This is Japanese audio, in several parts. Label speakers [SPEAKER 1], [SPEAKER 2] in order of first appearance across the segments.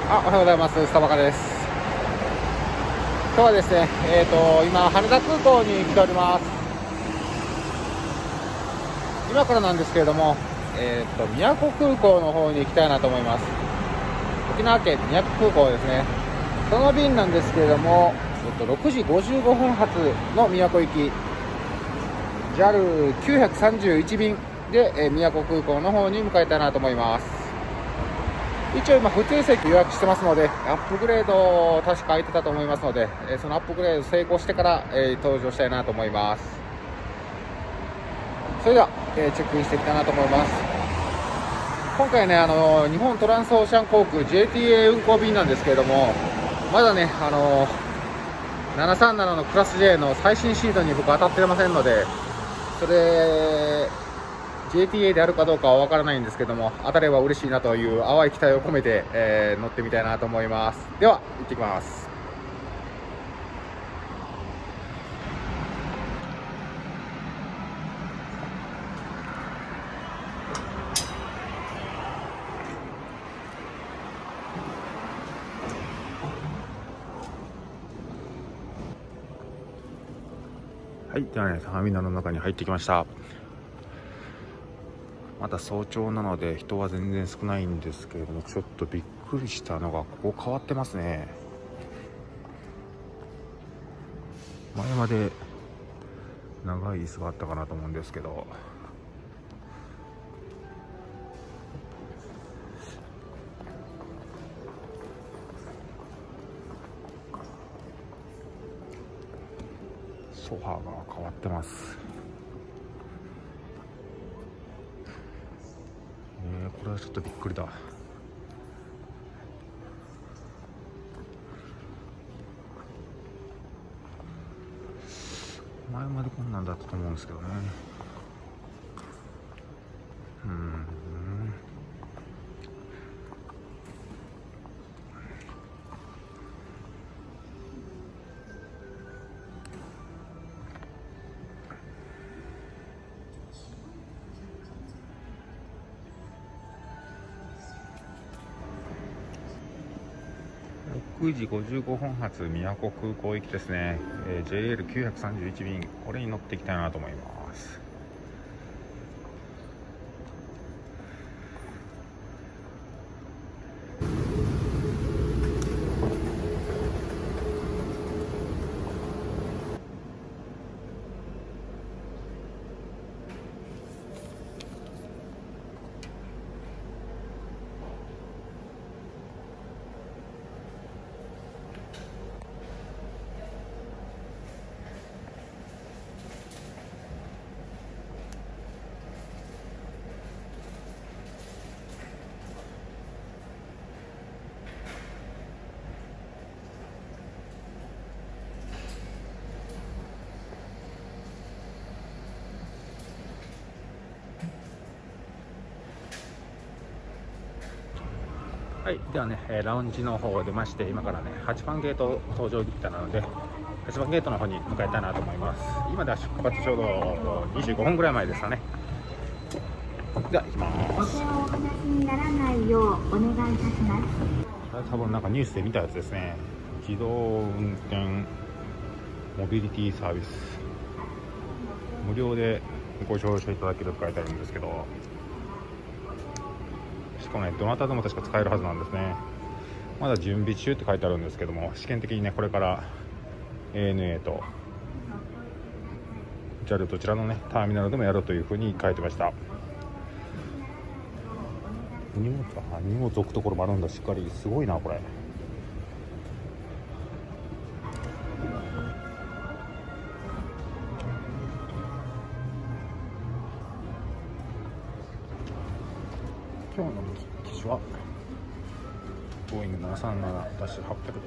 [SPEAKER 1] おはようございます。スタバカです。今日はですね、今羽田空港に来ております。今からなんですけれども、宮古空港の方に行きたいなと思います。沖縄県宮古空港ですね。その便なんですけれども、6時55分発の宮古行き JAL931 便で、宮古空港の方に向かいたいなと思います。一応今普通席予約してますので、アップグレード確か空いてたと思いますので、そのアップグレード成功してから、登場したいなと思います。それでは、チェックインしていきたいなと思います。今回ね、日本トランスオーシャン航空 JTA 運航便なんですけれども、まだね、737のクラス J の最新シードに僕当たってませんので、それJTA であるかどうかは分からないんですけども、当たれば嬉しいなという淡い期待を込めて、乗ってみたいなと思います。では行ってきます。はい、ではね、ターミナルの中に入ってきました。まだ早朝なので人は全然少ないんですけれども、ちょっとびっくりしたのがここ変わってますね。前まで長い椅子があったかなと思うんですけど、ソファーが変わってます。これはちょっとびっくりだ。前までこんなんだったと思うんですけどね。6時55分発宮古空港行きですね。JL931 便、これに乗っていきたいなと思います。はい、ではね、ラウンジの方を出まして、今からね、8番ゲート搭乗口なので、8番ゲートの方に向かいたいなと思います。今では出発ちょうど25分ぐらい前ですかね。では行きます。
[SPEAKER 2] お話にならないようお願いいたします。
[SPEAKER 1] これは多分なんかニュースで見たやつですね。自動運転モビリティサービス、無料でご乗車いただけると書いてあるんですけど、しかもね、どなたでも確か使えるはずなんですね。まだ準備中って書いてあるんですけども、試験的にね、これから ANA と JAL どちらのねターミナルでもやるというふうに書いてました。荷物置くところもあるんだ。しっかりすごいなこれ。今日の機種はボーイング 737-800 です。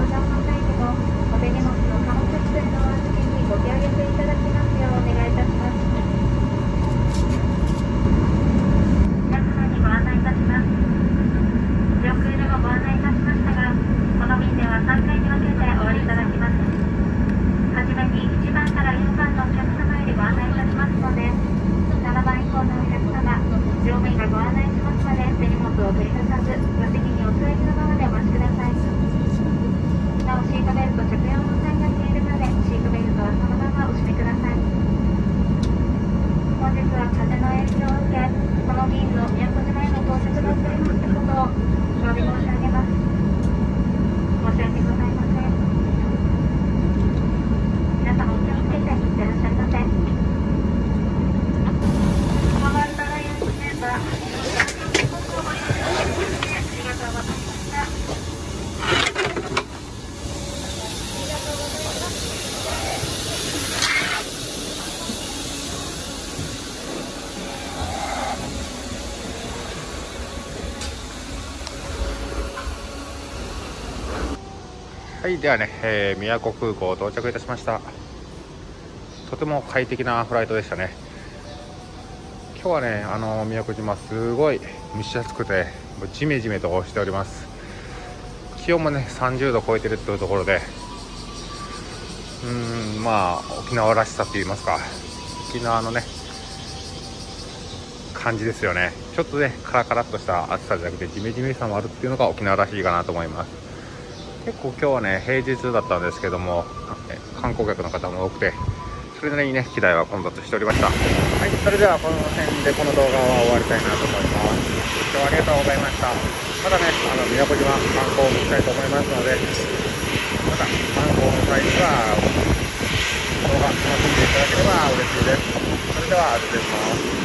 [SPEAKER 2] 乗の際にもお手荷物の貨物室へのお預けにご協力いただきますようお願いいたします。皆様にご案内いたします。上空でもご案内いたしましたが、この便では3回に分けてお降りいただきます。はじめに1番から4番のお客様よりご案内いたしますので、7番以降のお客様、乗務員がご案内しますので、手荷物を取り出さず、ご席にお座りのままでお待ちください。なお、シートベルト着用の際が消えるまで、シートベルトはそのままお締めください。本日は風の影響を受け、この便の宮古島への到着が遅れましたことをお詫び申し上げます。申し訳ございません。皆様お気をつけていってらっしゃいませ。ハワイトライアンズメンバー、ありがとうございました。
[SPEAKER 1] はい、ではね、宮古空港到着いたしました。とても快適なフライトでしたね。今日はね、宮古島すごい蒸し暑くて、もうジメジメとしております。気温もね30度超えてるというところで、まあ沖縄らしさといいますか、沖縄のね感じですよね。ちょっとねカラカラっとした暑さじゃなくてジメジメさもあるっていうのが沖縄らしいかなと思います。結構今日はね平日だったんですけども、観光客の方も多くて、それなりにね機内は混雑しておりました。はい、それではこの辺でこの動画は終わりたいなと思います。ご視聴ありがとうございました。まだね宮古島観光に行きたいと思いますので、また観光の際には動画楽しんでいただければ嬉しいです。それでは失礼します。